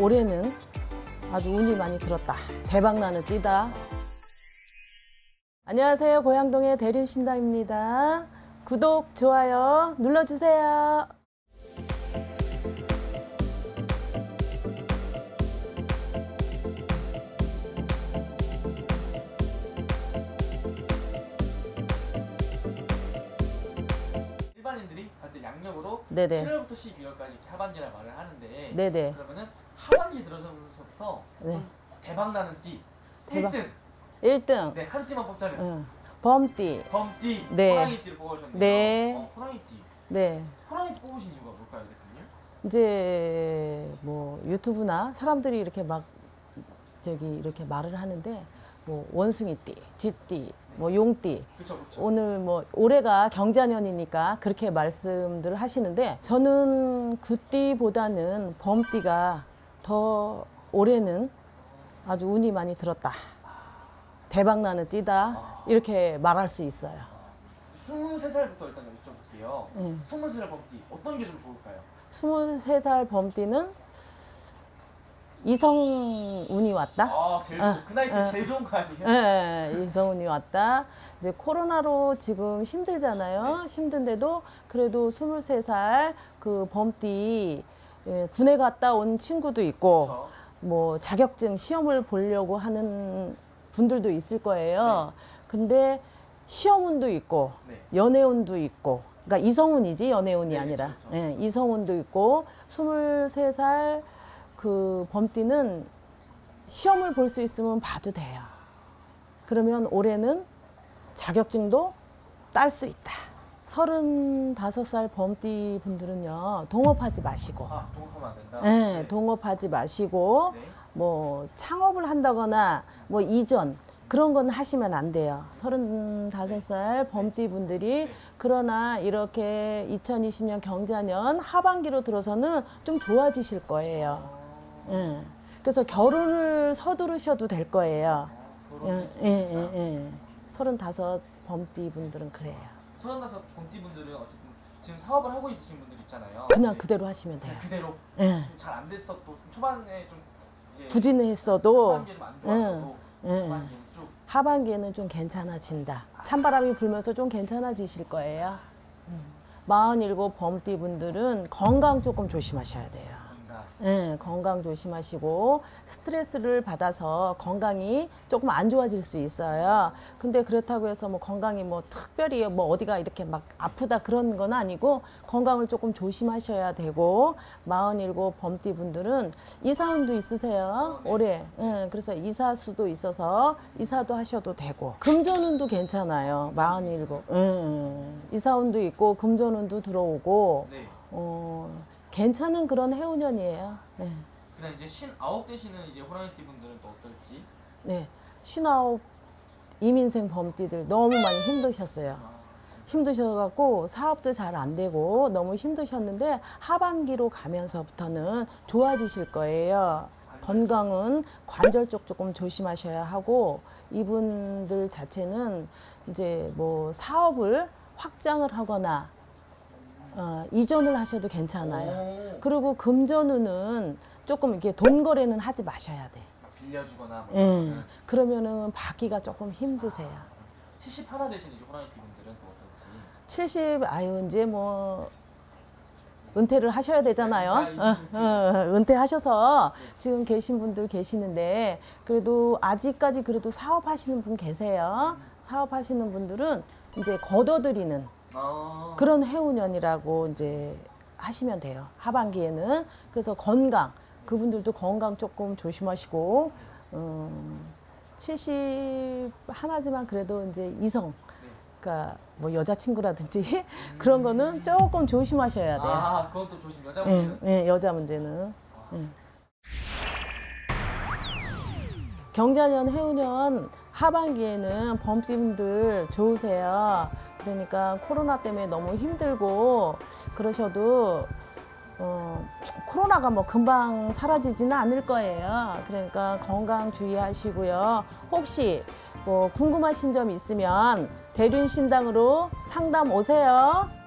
올해는 아주 운이 많이 들었다. 대박나는 띠다. 안녕하세요. 고향동의 대륜신당입니다. 구독, 좋아요 눌러주세요. 일반인들이 봤을 때 양력으로 네네. 7월부터 12월까지 이렇게 하반기라 말을 하는데 네네. 그러면은 하반기 들어서부터 네. 좀 대박나는 띠 대박. 1등 1등. 네, 한 띠만 뽑자면 범띠. 범띠, 네. 호랑이띠를 뽑아주셨네요. 네. 호랑이띠. 네. 호랑이 뽑으신 이유가 뭘까요, 대표님? 이제 뭐 유튜브나 사람들이 이렇게 막 이렇게 말을 하는데 뭐 원숭이띠, 쥐띠, 뭐 용띠. 그쵸. 오늘 뭐 올해가 경자년이니까 그렇게 말씀들 하시는데 저는 그 띠보다는 범띠가 더 올해는 아주 운이 많이 들었다. 대박나는 띠다. 이렇게 말할 수 있어요. 23살부터 일단 여쭤볼게요. 23살 범띠 어떤 게 좀 좋을까요? 23살 범띠는 이성 운이 왔다. 제일 좋고 그 나이 때 제일 좋은 거 아니에요? 네, 이성 운이 왔다. 이제 코로나로 지금 힘들잖아요. 네. 힘든데도 그래도 23살 그 범띠 군에 갔다 온 친구도 있고 그쵸. 뭐 자격증 시험을 보려고 하는 분들도 있을 거예요. 네. 근데 시험운도 있고 네. 연애운도 있고, 그러니까 이성운이지 연애운이 네, 아니라 그쵸. 예, 이성운도 있고 23살 그 범띠는 시험을 볼 수 있으면 봐도 돼요. 그러면 올해는 자격증도 딸 수 있다. 35살 범띠 분들은요, 동업하지 마시고. 동업하면 안 된다? 네, 동업하지 마시고, 네. 뭐 창업을 한다거나 뭐 이전 그런 건 하시면 안 돼요. 35살 범띠 분들이. 네. 그러나 이렇게 2020년 경자년 하반기로 들어서는 좀 좋아지실 거예요. 예. 그래서 결혼을 서두르셔도 될 거예요. 예. 35 범띠 분들은 그래요. 35 범띠분들은 어쨌든 지금 사업을 하고 있으신 분들 있잖아요. 그냥 네. 그대로 하시면 돼요. 그대로 예. 잘 안 됐어도 초반에 좀 이제 부진했어도 하반기에 좀 안 좋았어도 하반기에는 쭉 하반기에는 좀 괜찮아진다. 찬바람이 불면서 좀 괜찮아지실 거예요. 47 범띠 분들은 건강 조금 조심하셔야 돼요. 네, 건강 조심하시고 스트레스를 받아서 건강이 조금 안 좋아질 수 있어요. 근데 그렇다고 해서 뭐 건강이 뭐 특별히 뭐 어디가 이렇게 막 아프다 그런 건 아니고 건강을 조금 조심하셔야 되고 47 범띠 분들은 이사운도 있으세요. 네. 올해. 네, 그래서 이사수도 있어서 이사도 하셔도 되고 금전운도 괜찮아요. 47. 이사운도 있고 금전운도 들어오고 네. 괜찮은 그런 해운년이에요. 네. 그다음 이제 59 되시는 이제 호랑이띠 분들은 또 어떨지? 네. 59 이민생 범띠들 너무 많이 힘드셨어요. 힘드셔갖고 사업도 잘 안 되고 너무 힘드셨는데 하반기로 가면서부터는 좋아지실 거예요. 건강은 관절 쪽 조금 조심하셔야 하고 이분들 자체는 이제 뭐 사업을 확장을 하거나 이전을 하셔도 괜찮아요. 그리고 금전운은 조금 이렇게 돈 거래는 하지 마셔야 돼. 빌려주거나 뭐 그러면은 받기가 조금 힘드세요. 71 되신 이제 호랑이띠 분들은 또 어떨지? 70 이제 뭐 은퇴를 하셔야 되잖아요. 은퇴하셔서 지금 계신 분들 계시는데 그래도 아직까지 그래도 사업하시는 분 계세요. 사업하시는 분들은 이제 걷어들이는 그런 해운년이라고 이제 하시면 돼요. 하반기에는. 그래서 건강, 그분들도 건강 조금 조심하시고 70 하나지만 그래도 이제 이성, 그러니까 뭐 여자친구라든지 그런 거는 조금 조심하셔야 돼요. 그건 또 조심. 여자 문제는? 네, 여자 문제는. 경자년, 해운년 하반기에는 범띠분들 좋으세요. 그러니까 코로나 때문에 너무 힘들고 그러셔도 코로나가 뭐 금방 사라지지는 않을 거예요. 그러니까 건강 주의하시고요. 혹시 뭐 궁금하신 점 있으면 대륜신당으로 상담 오세요.